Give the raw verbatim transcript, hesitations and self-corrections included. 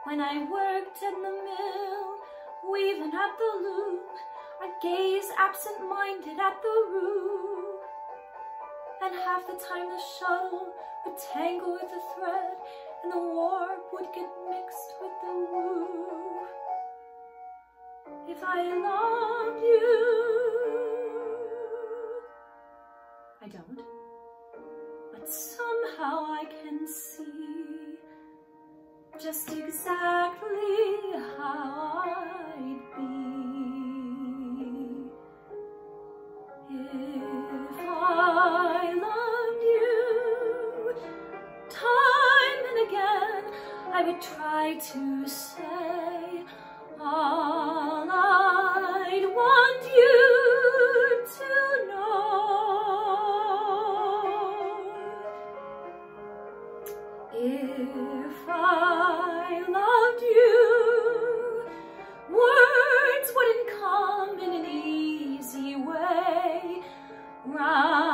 When I worked in the mill, weaving at the loom, I'd gaze absent-minded at the roof, and half the time the shuttle would tangle with the thread, and the warp would get mixed with the woof. If I loved you, I don't, but somehow I can see just exactly how I'd be. If I loved you, time and again I would try to say all I'd want you to know. If I loved you, words wouldn't come in an easy way. Right.